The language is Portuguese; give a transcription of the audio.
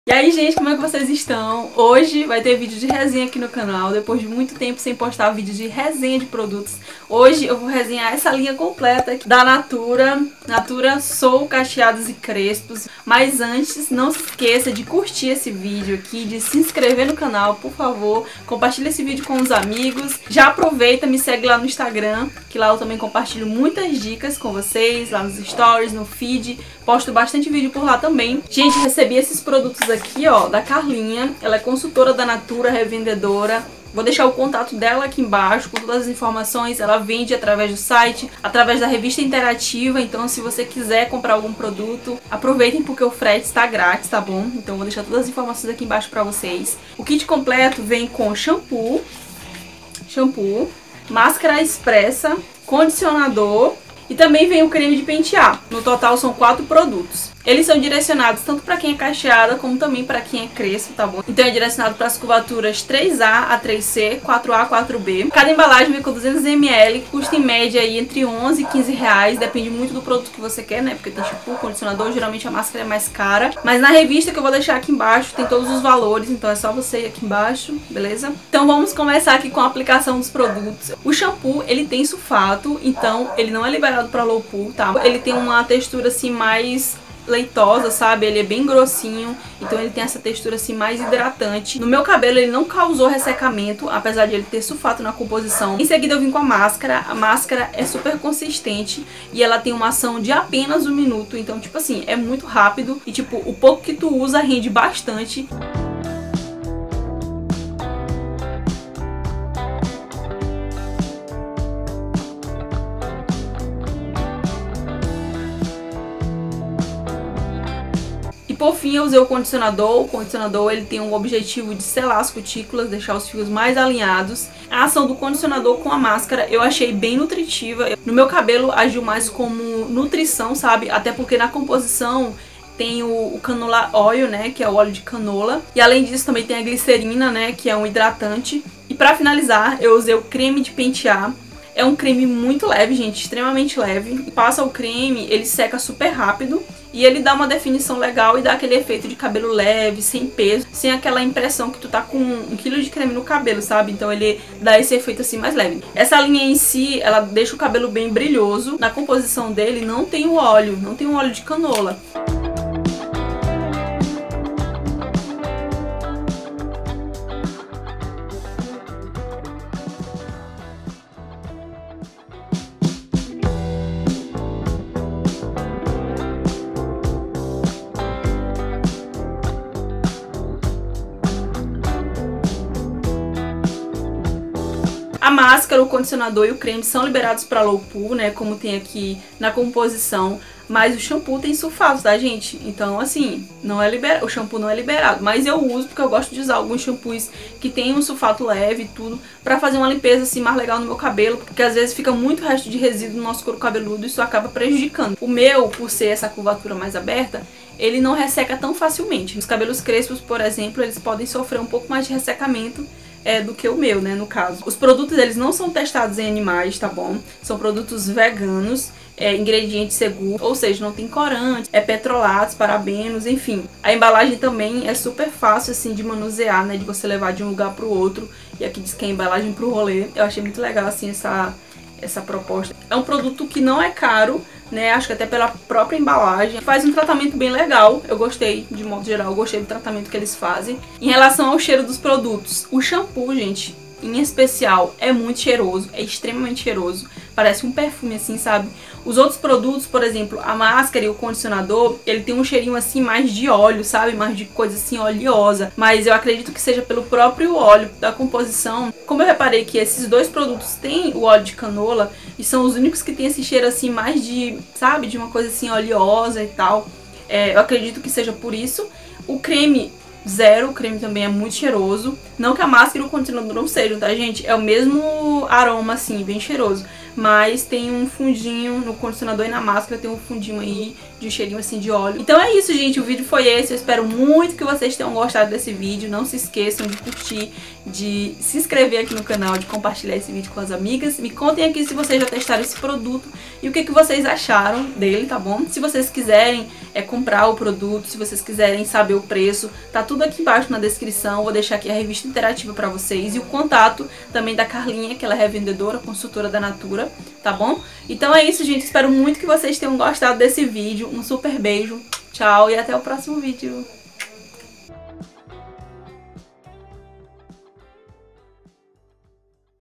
E aí, gente, como é que vocês estão? Hoje vai ter vídeo de resenha aqui no canal, depois de muito tempo sem postar vídeo de resenha de produtos. Hoje eu vou resenhar essa linha completa aqui da Natura Soul Cacheados e Crespos. Mas antes, não se esqueça de curtir esse vídeo aqui, de se inscrever no canal, por favor. Compartilha esse vídeo com os amigos. Já aproveita, me segue lá no Instagram, que lá eu também compartilho muitas dicas com vocês, lá nos stories, no feed. Posto bastante vídeo por lá também. Gente, recebi esses produtos aqui, ó, da Carlinha. Ela é consultora da Natura, revendedora. Vou deixar o contato dela aqui embaixo com todas as informações. Ela vende através do site, através da revista interativa. Então, se você quiser comprar algum produto, aproveitem porque o frete está grátis, tá bom? Então, vou deixar todas as informações aqui embaixo pra vocês. O kit completo vem com shampoo, máscara expressa, condicionador e também vem o creme de pentear. No total são 4 produtos. Eles são direcionados tanto para quem é cacheada como também para quem é crespo, tá bom? Então é direcionado para as curvaturas 3A a 3C, 4A a 4B. Cada embalagem vem com 200 ml, custa em média aí entre 11 e 15 reais, depende muito do produto que você quer, né? Porque tem shampoo, condicionador, geralmente a máscara é mais cara. Mas na revista que eu vou deixar aqui embaixo tem todos os valores, então é só você ir aqui embaixo, beleza? Então vamos começar aqui com a aplicação dos produtos. O shampoo, ele tem sulfato, então ele não é liberado para low pool, tá? Ele tem uma textura assim mais leitosa, sabe? Ele é bem grossinho, então ele tem essa textura assim mais hidratante. No meu cabelo ele não causou ressecamento, apesar de ele ter sulfato na composição. Em seguida eu vim com a máscara. A máscara é super consistente e ela tem uma ação de apenas 1 minuto, então tipo assim, é muito rápido e tipo, o pouco que tu usa rende bastante. Por fim, eu usei o condicionador. O condicionador ele tem um objetivo de selar as cutículas, deixar os fios mais alinhados. A ação do condicionador com a máscara eu achei bem nutritiva. No meu cabelo agiu mais como nutrição, sabe? Até porque na composição tem o canola oil, né, que é o óleo de canola. E além disso também tem a glicerina, né, que é um hidratante. E pra finalizar, eu usei o creme de pentear. É um creme muito leve, gente, extremamente leve. Passa o creme, ele seca super rápido e ele dá uma definição legal e dá aquele efeito de cabelo leve, sem peso, sem aquela impressão que tu tá com 1 kg de creme no cabelo, sabe? Então ele dá esse efeito assim mais leve. Essa linha em si, ela deixa o cabelo bem brilhoso. Na composição dele não tem o óleo, não tem o óleo de canola. A máscara, o condicionador e o creme são liberados para low pool, né, como tem aqui na composição, mas o shampoo tem sulfato, tá, gente? Então, assim, não é o shampoo não é liberado, mas eu uso porque eu gosto de usar alguns shampoos que tem um sulfato leve e tudo, pra fazer uma limpeza, assim, mais legal no meu cabelo, porque às vezes fica muito resto de resíduo no nosso couro cabeludo e isso acaba prejudicando. O meu, por ser essa curvatura mais aberta, ele não resseca tão facilmente. Os cabelos crespos, por exemplo, eles podem sofrer um pouco mais de ressecamento do que o meu, né, no caso. Os produtos, eles não são testados em animais, tá bom? São produtos veganos, ingredientes seguros, ou seja, não tem corante, petrolatos, parabenos, enfim. A embalagem também é super fácil, assim, de manusear, né, de você levar de um lugar pro outro. E aqui diz que é embalagem pro rolê. Eu achei muito legal, assim, essa proposta. É um produto que não é caro, né, acho que até pela própria embalagem. Faz um tratamento bem legal, eu gostei, de modo geral, eu gostei do tratamento que eles fazem. Em relação ao cheiro dos produtos, o shampoo, gente, em especial, é muito cheiroso, é extremamente cheiroso, parece um perfume assim, sabe? Os outros produtos, por exemplo, a máscara e o condicionador, ele tem um cheirinho assim mais de óleo, sabe? Mais de coisa assim oleosa, mas eu acredito que seja pelo próprio óleo da composição. Como eu reparei que esses dois produtos têm o óleo de canola e são os únicos que tem esse cheiro assim mais de, sabe? De uma coisa assim oleosa e tal, eu acredito que seja por isso. O creme zero, o creme também é muito cheiroso. Não que a máscara e o condicionador não sejam, tá, gente? É o mesmo aroma, assim, bem cheiroso. Mas tem um fundinho no condicionador e na máscara tem um fundinho aí de um cheirinho assim de óleo. Então é isso, gente, o vídeo foi esse. Eu espero muito que vocês tenham gostado desse vídeo. Não se esqueçam de curtir, de se inscrever aqui no canal, de compartilhar esse vídeo com as amigas. Me contem aqui se vocês já testaram esse produto e o que vocês acharam dele, tá bom? Se vocês quiserem comprar o produto, se vocês quiserem saber o preço, tá tudo aqui embaixo na descrição. Vou deixar aqui a revista interativa pra vocês e o contato também da Carlinha, que ela é revendedora, consultora da Natura, tá bom? Então é isso, gente. Espero muito que vocês tenham gostado desse vídeo. Um super beijo, tchau e até o próximo vídeo.